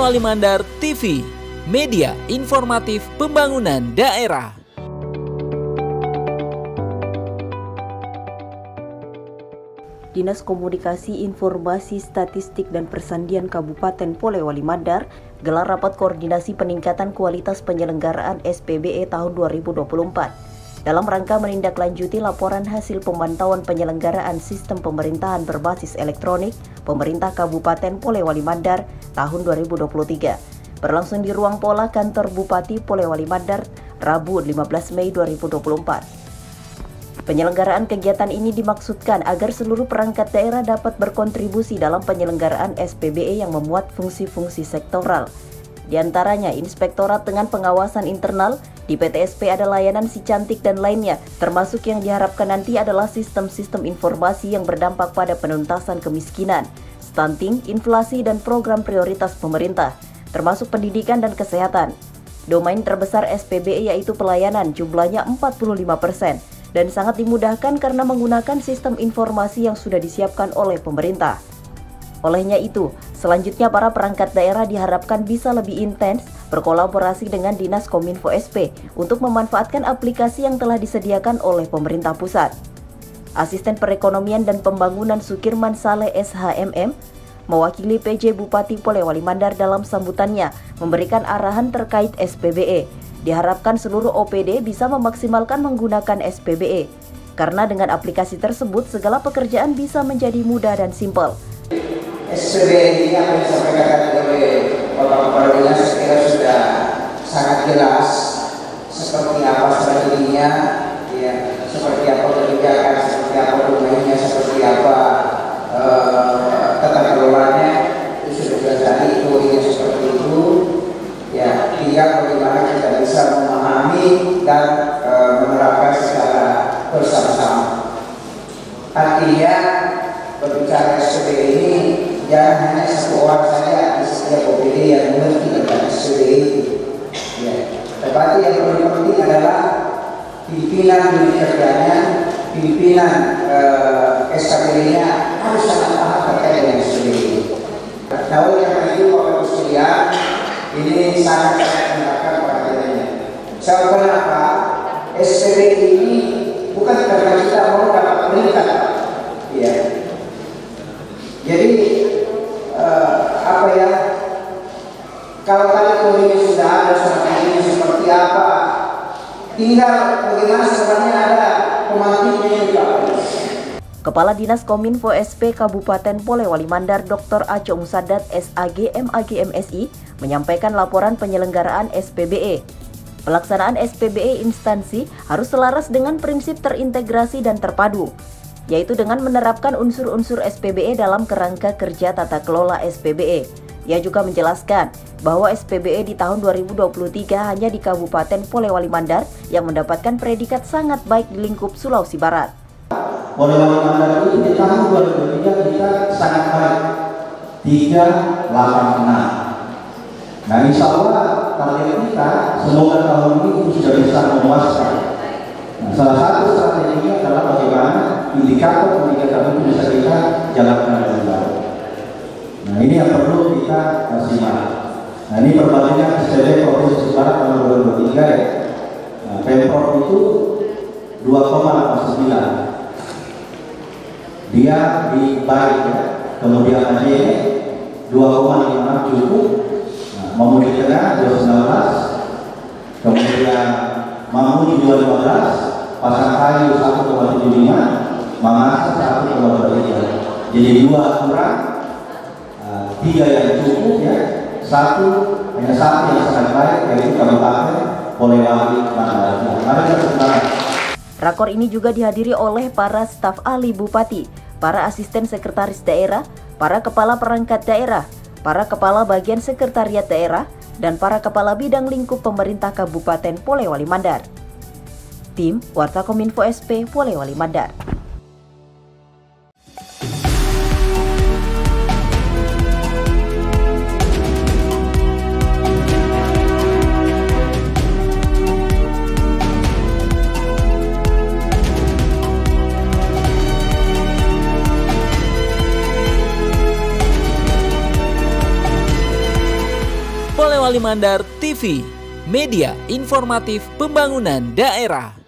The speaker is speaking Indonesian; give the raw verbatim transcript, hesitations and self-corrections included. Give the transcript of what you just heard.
Polewali Mandar T V, media informatif pembangunan daerah. Dinas Komunikasi, Informasi, Statistik, dan Persandian Kabupaten Polewali Mandar gelar rapat koordinasi peningkatan kualitas penyelenggaraan S P B E tahun dua ribu dua puluh empat dalam rangka menindaklanjuti laporan hasil pemantauan penyelenggaraan sistem pemerintahan berbasis elektronik pemerintah Kabupaten Polewali Mandar tahun dua ribu dua puluh tiga. Berlangsung di ruang pola kantor Bupati Polewali Mandar Rabu lima belas Mei dua ribu dua puluh empat. Penyelenggaraan kegiatan ini dimaksudkan agar seluruh perangkat daerah dapat berkontribusi dalam penyelenggaraan S P B E yang memuat fungsi-fungsi sektoral. Di antaranya, inspektorat dengan pengawasan internal, di P T S P ada layanan si cantik dan lainnya, termasuk yang diharapkan nanti adalah sistem-sistem informasi yang berdampak pada penuntasan kemiskinan, stunting, inflasi, dan program prioritas pemerintah, termasuk pendidikan dan kesehatan. Domain terbesar S P B E yaitu pelayanan, jumlahnya empat puluh lima persen. Dan sangat dimudahkan karena menggunakan sistem informasi yang sudah disiapkan oleh pemerintah. Olehnya itu, selanjutnya para perangkat daerah diharapkan bisa lebih intens berkolaborasi dengan Dinas Kominfo S P untuk memanfaatkan aplikasi yang telah disediakan oleh pemerintah pusat. Asisten Perekonomian dan Pembangunan Sukirman Saleh S H M M mewakili P J Bupati Polewali Mandar dalam sambutannya memberikan arahan terkait S P B E. Diharapkan seluruh O P D bisa memaksimalkan menggunakan S P B E, karena dengan aplikasi tersebut segala pekerjaan bisa menjadi mudah dan simpel. S P B E ini apa yang disampaikan oleh Bapak Kepala Dinas saya kira sudah sangat jelas seperti apa strateginya, ya, seperti apa kebijakan, seperti apa domainnya, seperti apa uh, tata kelolanya, itu sudah jelas tadi itu seperti itu. Ya, tinggal bagaimana kita bisa memahami dan e, menerapkan secara bersama-sama. Artinya berbicara S P B E ini jangan hanya satu orang saja di setiap O P D yang mengerti tentang S P B E itu. Ya, tetapi yang paling penting adalah pimpinan unit kerjanya, pimpinan e, S K B D-nya harus sangat paham terkait dengan S P B E. Nah, oleh karena itu Bapak Ibu sekalian, ini sangat sangat menggunakan perhatiannya. Sebab kenapa S P B E ini bukan karena kita mau dapat peringkat, ya. Jadi uh, apa ya? Kalau tadi ini sudah ada strateginya seperti apa, tinggal bagaimana sebenarnya ada pemantiknya juga. Kepala Dinas Kominfo S P Kabupaten Polewali Mandar Doktor Acong Sadat S A G M A G M S I menyampaikan laporan penyelenggaraan S P B E. Pelaksanaan S P B E instansi harus selaras dengan prinsip terintegrasi dan terpadu, yaitu dengan menerapkan unsur-unsur S P B E dalam kerangka kerja tata kelola S P B E. Ia juga menjelaskan bahwa S P B E di tahun dua ribu dua puluh tiga hanya di Kabupaten Polewali Mandar yang mendapatkan predikat sangat baik di lingkup Sulawesi Barat. Polewali Mandar ini di tahun dua ribu dua puluh tiga kita sangat baik, tiga delapan enam. Nah, insya Allah target kita semoga tahun ini sudah bisa memuaskan. Nah, salah satu strateginya adalah bagaimana indikator-indikator itu bisa kita jalankan dengan baik. Nah, ini yang perlu kita simak. Nah, ini perbandingan S P B E Provinsi Barat tahun dua ribu dua puluh tiga ya. Nah, Pemprov itu dua koma delapan sembilan. Dia di baik ya. Kemudian aja dua koma lima enam cukup. Mamuju Tengah dua ribu sembilan belas, kemudian Mamuju dua ribu lima belas, Pasangkayu satu koma tujuh lima, Makassar satu koma dua tiga. Jadi dua kurang, uh, tiga yang cukup ya, satu hanya satu yang sangat baik yaitu Kabupaten Polewali Mandar. Mari kita. Rakor ini juga dihadiri oleh para staf ahli bupati, para asisten sekretaris daerah, para kepala perangkat daerah, para kepala bagian sekretariat daerah, dan para kepala bidang lingkup pemerintah Kabupaten Polewali Mandar. Tim Warta Kominfo S P Polewali Mandar. Polewali Mandar T V, media informatif pembangunan daerah.